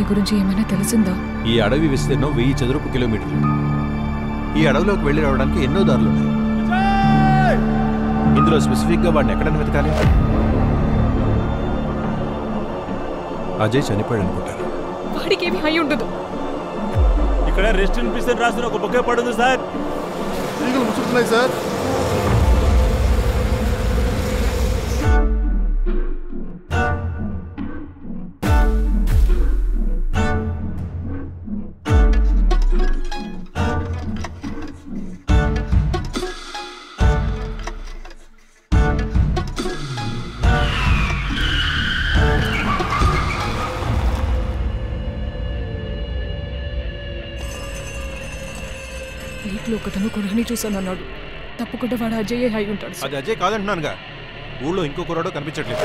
Colony గురించి ఏమైనా తెలిసిందా? ఈ అడవి విస్తీర్ణం 1000 చదరపు కిలోమీటర్లు. ఈ అడవిలోకి వెళ్ళి రావడానికి ఎన్నో దారులున్నాయి. ఇందులో స్పెసిఫిక్ గా వాడిని ఎక్కడైనా వెతకాలి. అజయ్ చనిపోయాడు అనుకుంటారు. వాడికి ఏమి అయి ఉండదు. ఇక్కడ రెస్ట్ ఇన్ పీస్ అని రాసిన ఒక బొకే పడుతుంది సార్. ఈగలు ముసుగుతున్నాయి సార్. వీటిలో ఒకతను కుర్రాన్ని చూసానన్నాడు. తప్పకుండా వాడు అజయ్ అయి ఉంటాడు. అది అజయ్ కాదంటున్నానుగా. ఊళ్ళో ఇంకో కుర్రాడో కనిపించట్లేదు.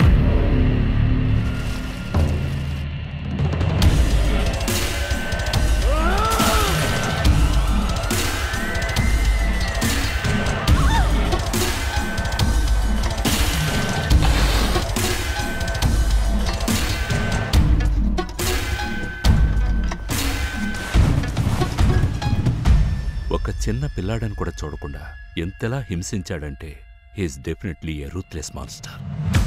ఒక చిన్న పిల్లాడని కూడా చూడకుండా ఎంతలా హింసించాడంటే he is definitely a ruthless monster.